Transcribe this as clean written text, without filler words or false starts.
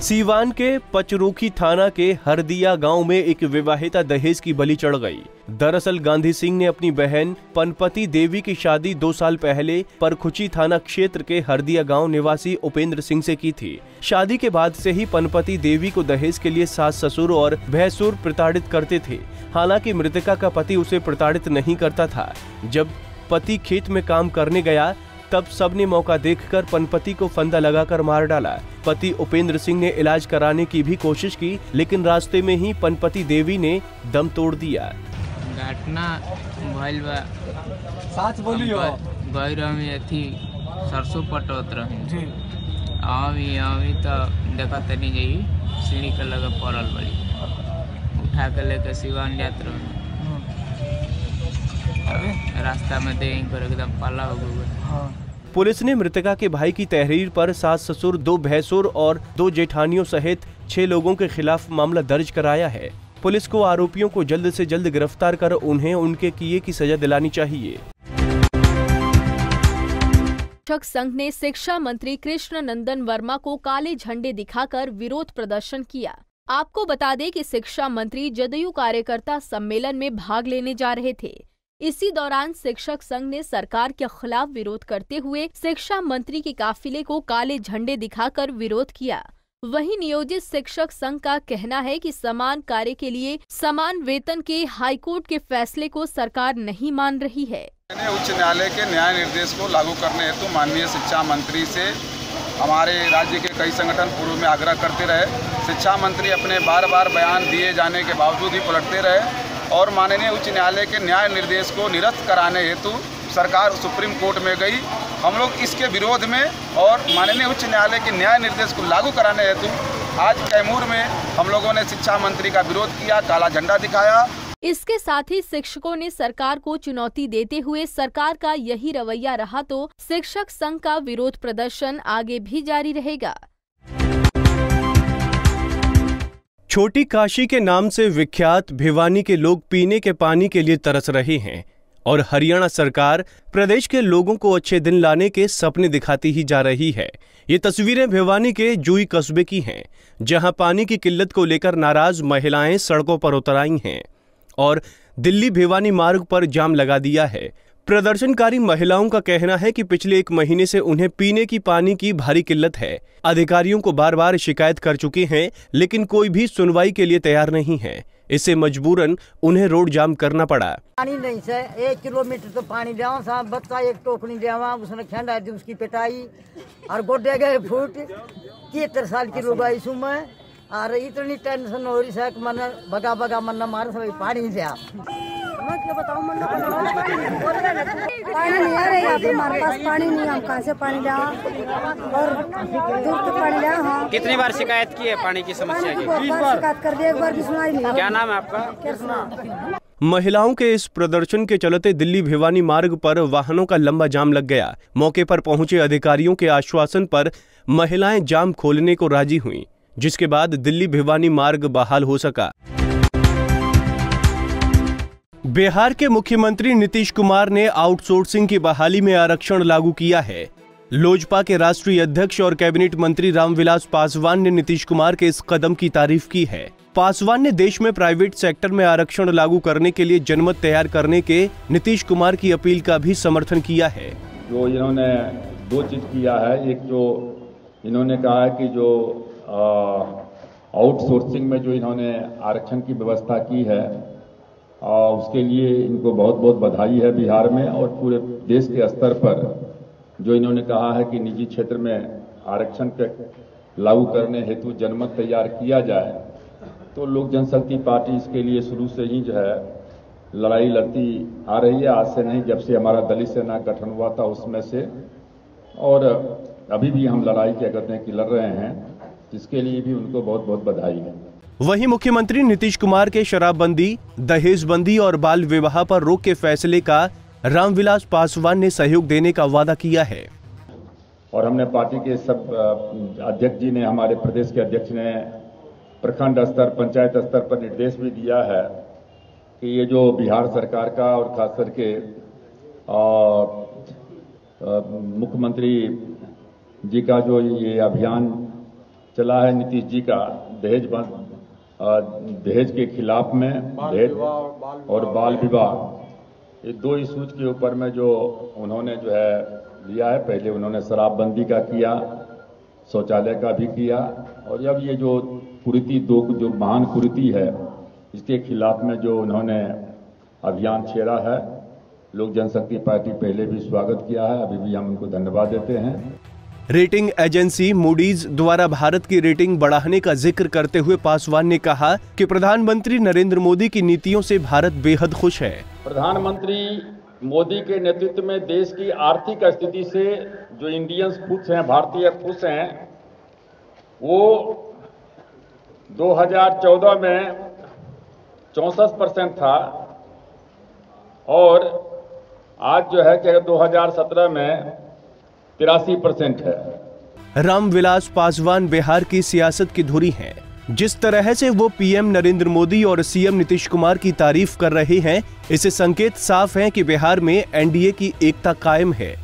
सीवान के पचरुखी थाना के हरदिया गांव में एक विवाहिता दहेज की बलि चढ़ गई। दरअसल गांधी सिंह ने अपनी बहन पनपति देवी की शादी 2 साल पहले परखुची थाना क्षेत्र के हरदिया गांव निवासी उपेंद्र सिंह से की थी। शादी के बाद से ही पनपति देवी को दहेज के लिए सास ससुर और भैंसुर प्रताड़ित करते थे। हालांकि मृतका का पति उसे प्रताड़ित नहीं करता था। जब पति खेत में काम करने गया तब सबने मौका देखकर पनपति को फंदा लगाकर मार डाला। पति उपेंद्र सिंह ने इलाज कराने की भी कोशिश की, लेकिन रास्ते में ही पनपति देवी ने दम तोड़ दिया। घटना भइल बा साच बोलियो गैर में थी सरसों पटोत रही जी अभी तो देखा तनी गई सीढ़ी के लगे पड़ल बड़ी उठा के लेके सिवान जात रही। रास्ता में दे एकदम पाला हो गया। पुलिस ने मृतका के भाई की तहरीर पर सास ससुर, 2 भैंसुर और 2 जेठानियों सहित 6 लोगों के खिलाफ मामला दर्ज कराया है। पुलिस को आरोपियों को जल्द से जल्द गिरफ्तार कर उन्हें उनके किए की सजा दिलानी चाहिए। शिक्षक संघ ने शिक्षा मंत्री कृष्ण नंदन वर्मा को काले झंडे दिखाकर विरोध प्रदर्शन किया। आपको बता दें कि शिक्षा मंत्री जदयू कार्यकर्ता सम्मेलन में भाग लेने जा रहे थे। इसी दौरान शिक्षक संघ ने सरकार के खिलाफ विरोध करते हुए शिक्षा मंत्री के काफिले को काले झंडे दिखाकर विरोध किया। वहीं नियोजित शिक्षक संघ का कहना है कि समान कार्य के लिए समान वेतन के हाईकोर्ट के फैसले को सरकार नहीं मान रही है। उच्च न्यायालय के न्याय निर्देश को लागू करने हेतु माननीय शिक्षा मंत्री से हमारे राज्य के कई संगठन पूर्व में आग्रह करते रहे। शिक्षा मंत्री अपने बार बयान दिए जाने के बावजूद ही पलटते रहे और माननीय उच्च न्यायालय के न्याय निर्देश को निरस्त कराने हेतु सरकार सुप्रीम कोर्ट में गई। हम लोग इसके विरोध में और माननीय उच्च न्यायालय के न्याय निर्देश को लागू कराने हेतु आज कैमूर में हम लोगों ने शिक्षा मंत्री का विरोध किया, काला झंडा दिखाया। इसके साथ ही शिक्षकों ने सरकार को चुनौती देते हुए सरकार का यही रवैया रहा तो शिक्षक संघ का विरोध प्रदर्शन आगे भी जारी रहेगा। छोटी काशी के नाम से विख्यात भिवानी के लोग पीने के पानी के लिए तरस रहे हैं और हरियाणा सरकार प्रदेश के लोगों को अच्छे दिन लाने के सपने दिखाती ही जा रही है। ये तस्वीरें भिवानी के जुई कस्बे की हैं, जहां पानी की किल्लत को लेकर नाराज महिलाएं सड़कों पर उतर आई हैं और दिल्ली भिवानी मार्ग पर जाम लगा दिया है। प्रदर्शनकारी महिलाओं का कहना है कि पिछले 1 महीने से उन्हें पीने की पानी की भारी किल्लत है। अधिकारियों को बार शिकायत कर चुके हैं, लेकिन कोई भी सुनवाई के लिए तैयार नहीं है। इससे मजबूरन उन्हें रोड जाम करना पड़ा। पानी नहीं से 1 किलोमीटर तो पानी लिया, साहब बच्चा 1 टोकनी लिया, उसने खेंडा दी, उसकी पिटाई और गोड्डे गए फूट। 73 साल की लुगाई सु मैं और इतनी टेंशन हो रही है कि मन बगा मन मारे सब पानी दिया। मैं क्या बताऊं, मन पानी नहीं आ रहा है, हमारे पास पानी नहीं, हम कहां से पानी लिया और दूर से पानी लिया। हाँ, कितनी बार शिकायत की है पानी की समस्या की? 20 बार शिकायत कर दी, एक बार भी सुनाई नहीं। क्या नाम है आपका? महिलाओं के इस प्रदर्शन के चलते दिल्ली भिवानी मार्ग पर वाहनों का लंबा जाम लग गया। मौके पर पहुंचे अधिकारियों के आश्वासन पर महिलाएं जाम खोलने को राजी हुईं, जिसके बाद दिल्ली भिवानी मार्ग बहाल हो सका। बिहार के मुख्यमंत्री नीतीश कुमार ने आउटसोर्सिंग की बहाली में आरक्षण लागू किया है। लोजपा के राष्ट्रीय अध्यक्ष और कैबिनेट मंत्री रामविलास पासवान ने नीतीश कुमार के इस कदम की तारीफ की है। पासवान ने देश में प्राइवेट सेक्टर में आरक्षण लागू करने के लिए जनमत तैयार करने के नीतीश कुमार की अपील का भी समर्थन किया है। जो इन्होंने 2 चीज किया है, एक जो इन्होंने कहा है कि जो आउटसोर्सिंग में जो इन्होंने आरक्षण की व्यवस्था की है उसके लिए इनको बहुत बहुत बधाई है बिहार में और पूरे देश के स्तर पर। जो इन्होंने कहा है कि निजी क्षेत्र में आरक्षण पे लागू करने हेतु जनमत तैयार किया जाए, तो लोक जनशक्ति पार्टी इसके लिए शुरू से ही जो है लड़ाई लड़ती आ रही है। आज से नहीं, जब से हमारा दलित सेना गठन हुआ था उसमें से, और अभी भी हम लड़ाई क्या कहते हैं कि लड़ रहे हैं, जिसके लिए भी उनको बहुत बहुत बधाई है। वहीं मुख्यमंत्री नीतीश कुमार के शराबबंदी, दहेजबंदी और बाल विवाह पर रोक के फैसले का रामविलास पासवान ने सहयोग देने का वादा किया है। और हमने पार्टी के सब अध्यक्ष जी ने, हमारे प्रदेश के अध्यक्ष ने प्रखंड स्तर, पंचायत स्तर पर निर्देश भी दिया है कि ये जो बिहार सरकार का और खास करके मुख्यमंत्री जी का जो ये अभियान चला है नीतीश जी का दहेज के खिलाफ में, दहेज और बाल विवाह, ये 2 इशूज के ऊपर में जो उन्होंने जो है लिया है। पहले उन्होंने शराबबंदी का किया, शौचालय का भी किया, और अब ये जो कुरीति, जो महान कुरीति है, इसके खिलाफ में जो उन्होंने अभियान छेड़ा है, लोक जनशक्ति पार्टी पहले भी स्वागत किया है, अभी भी हम उनको धन्यवाद देते हैं। रेटिंग एजेंसी मूडीज द्वारा भारत की रेटिंग बढ़ाने का जिक्र करते हुए पासवान ने कहा कि प्रधानमंत्री नरेंद्र मोदी की नीतियों से भारत बेहद खुश है। प्रधानमंत्री मोदी के नेतृत्व में देश की आर्थिक स्थिति से जो इंडियंस खुश हैं, भारतीय खुश हैं, वो 2014 में 64% था और आज जो है कि 2017 में 83% है। रामविलास पासवान बिहार की सियासत की धुरी हैं। जिस तरह से वो पीएम नरेंद्र मोदी और सीएम नीतीश कुमार की तारीफ कर रहे हैं, इससे संकेत साफ है कि बिहार में एनडीए की एकता कायम है।